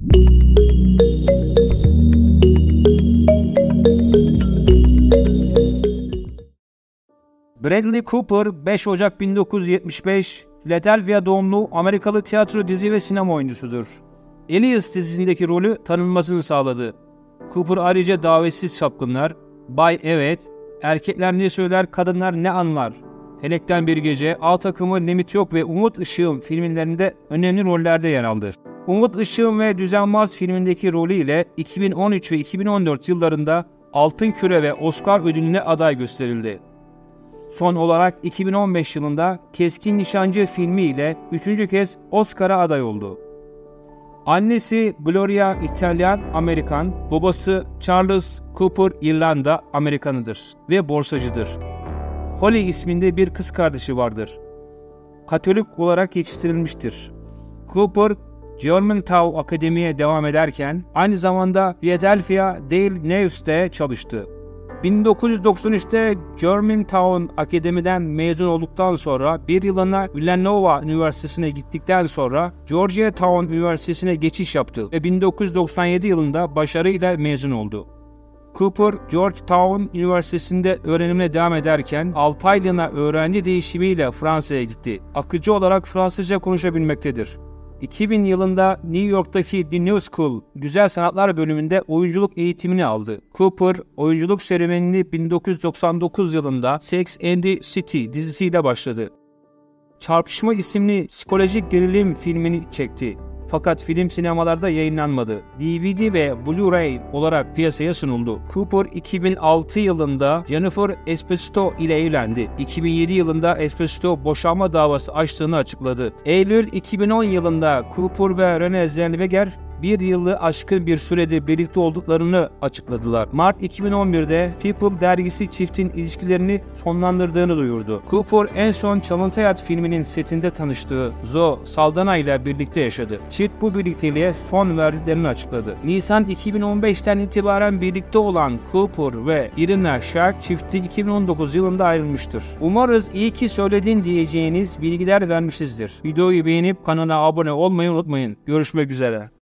Bradley Cooper 5 Ocak 1975 Philadelphia doğumlu Amerikalı tiyatro, dizi ve sinema oyuncusudur. Alias dizisindeki rolü tanınmasını sağladı. Cooper ayrıca Davetsiz Çapkınlar, Bay Evet, Erkekler Ne Söyler, Kadınlar Ne Anlar, Felekten Bir Gece, A Takımı, Limit Yok ve Umut Işığım filmlerinde önemli rollerde yer aldı. Umut Işığım ve Düzenbaz filmindeki rolüyle 2013 ve 2014 yıllarında Altın Küre ve Oscar ödülüne aday gösterildi. Son olarak 2015 yılında Keskin Nişancı filmi ile 3. kez Oscar'a aday oldu. Annesi Gloria İtalyan-Amerikan, babası Charles Cooper İrlanda-Amerikanıdır ve borsacıdır. Holly isminde bir kız kardeşi vardır. Katolik olarak yetiştirilmiştir. Cooper, Germantown Akademi'ye devam ederken aynı zamanda Philadelphia Daily News'te çalıştı. 1993'te Germantown Akademi'den mezun olduktan sonra bir yılına Villanova Üniversitesi'ne gittikten sonra Georgetown Üniversitesi'ne geçiş yaptı ve 1997 yılında başarıyla mezun oldu. Cooper, Georgetown Üniversitesi'nde öğrenimine devam ederken 6 aylığına öğrenci değişimiyle Fransa'ya gitti. Akıcı olarak Fransızca konuşabilmektedir. 2000 yılında New York'taki The New School Güzel Sanatlar bölümünde oyunculuk eğitimini aldı. Cooper, oyunculuk serüvenini 1999 yılında Sex and the City dizisiyle başladı. Çarpışma isimli psikolojik gerilim filmini çekti. Fakat film sinemalarda yayınlanmadı. DVD ve Blu-ray olarak piyasaya sunuldu. Cooper 2006 yılında Jennifer Esposito ile evlendi. 2007 yılında Esposito boşanma davası açtığını açıkladı. Eylül 2010 yılında Cooper ve Renée Zellweger bir yılı aşkın bir sürede birlikte olduklarını açıkladılar. Mart 2011'de People dergisi çiftin ilişkilerini sonlandırdığını duyurdu. Cooper en son Çalıntı Hayat filminin setinde tanıştığı Zoe Saldana ile birlikte yaşadı. Çift bu birlikteliğe son verdiklerini açıkladı. Nisan 2015'ten itibaren birlikte olan Cooper ve Irina Shayk çifti 2019 yılında ayrılmıştır. Umarız iyi ki söyledin diyeceğiniz bilgiler vermişizdir. Videoyu beğenip kanala abone olmayı unutmayın. Görüşmek üzere.